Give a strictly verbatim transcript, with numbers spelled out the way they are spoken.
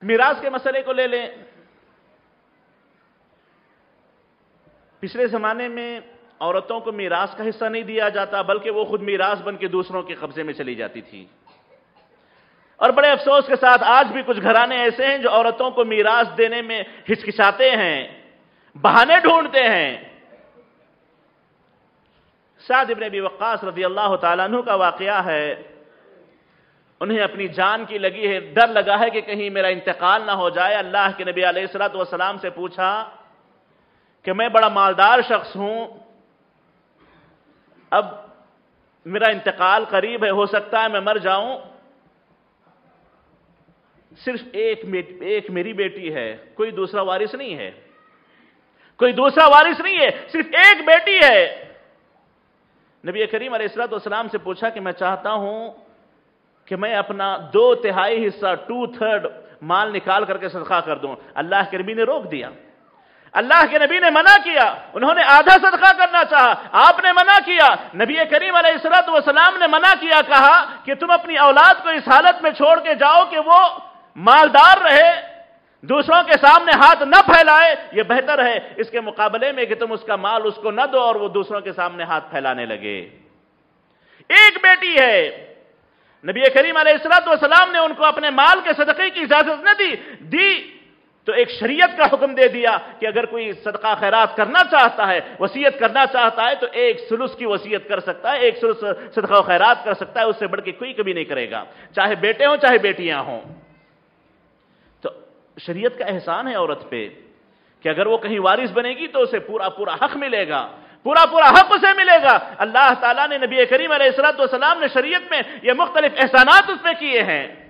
میراث کے مسئلے کو لے لیں، پچھلے زمانے میں عورتوں کو میراث کا حصہ نہیں دیا جاتا، بلکہ وہ خود میراث بن کے دوسروں کے قبضے میں چلی جاتی تھی، اور بڑے افسوس کے ساتھ آج بھی کچھ گھرانے ایسے ہیں جو عورتوں کو میراث دینے میں ہچکچاتے ہیں، بہانے ڈھونڈتے ہیں۔ سعد بن ابی وقاص رضی اللہ تعالیٰ عنہ کا واقعہ ہے، انہیں اپنی جان کی لگی ہے، ڈر لگا ہے کہ کہیں میرا انتقال نہ ہو جائے۔ اللہ کے نبی علیہ الصلوۃ والسلام سے پوچھا کہ میں بڑا مالدار شخص ہوں، اب میرا انتقال قریب ہے، ہو سکتا ہے میں مر جاؤں، صرف ایک ایک میری بیٹی ہے، کوئی دوسرا وارث نہیں ہے، کوئی دوسرا وارث نہیں ہے، صرف ایک بیٹی ہے۔ نبی کریم علیہ الصلوۃ والسلام سے پوچھا کہ میں چاہتا ہوں کہ میں اپنا دو تہائی حصہ ٹو تھرڈ مال نکال کر کے صدقہ کر دوں۔ اللہ کے نبی نے روک دیا، اللہ کے نبی نے منع کیا، انہوں نے آدھا صدقہ کرنا چاہا، آپ نے منع کیا۔ نبی کریم علیہ الصلوۃ والسلام نے منع کیا، کہا کہ تم اپنی اولاد کو اس حالت میں چھوڑ کے جاؤ کہ وہ مالدار رہے، دوسروں کے سامنے ہاتھ نہ پھیلائے، یہ بہتر ہے اس کے مقابلے میں کہ تم اس کا مال اس کو نہ دو اور وہ دوسروں کے سامنے ہاتھ پھیلانے لگے۔ ایک بیٹی ہے، نبی کریم علیہ الصلوۃ والسلام نے ان کو اپنے مال کے صدقے کی اجازت نہ دی دی تو ایک شریعت کا حکم دے دیا کہ اگر کوئی صدقہ خیرات کرنا چاہتا ہے، وصیت کرنا چاہتا ہے، تو ایک ثلث کی وصیت کر سکتا ہے، ایک ثلث صدقہ خیرات کر سکتا ہے، اس سے بڑھ کے کوئی کبھی نہیں کرے گا، چاہے بیٹے ہوں چاہے بیٹیاں ہوں۔ تو شریعت کا احسان ہے عورت پہ کہ اگر وہ کہیں وارث بنے گی تو اسے پورا پورا حق ملے گا، پورا پورا حق اسے ملے گا۔ اللہ تعالیٰ نے نبی کریم علیہ الصلوۃ والسلام نے شریعت میں یہ مختلف احسانات اس میں کیے ہیں۔